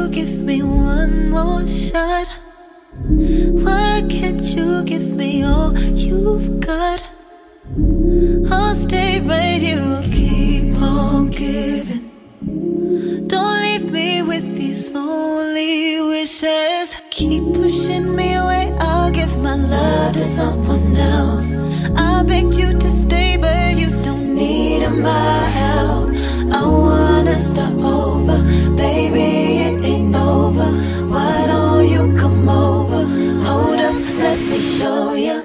you give me one more shot? Why can't you give me all you've got? I'll stay right here, I'll keep on giving. Don't leave me with these lonely wishes. Keep pushing me away, I'll give my love to someone else. I begged you to stay, but you don't need my help. I wanna start over, baby, it ain't over. Why don't you come over? Hold up, let me show you.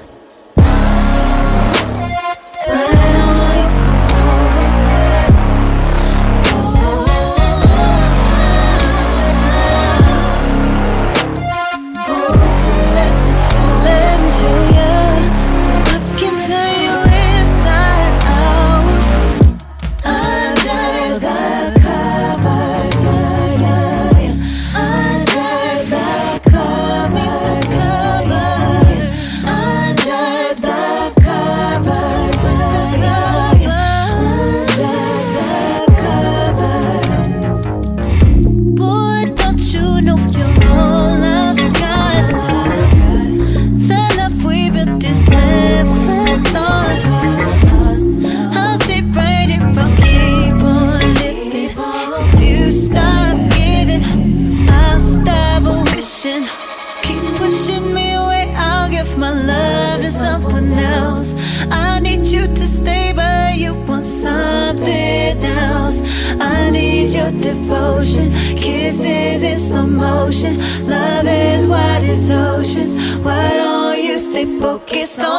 My love to someone else. I need you to stay, but you want something else. I need your devotion, kisses in slow motion. Love is wide as oceans. Why don't you stay focused on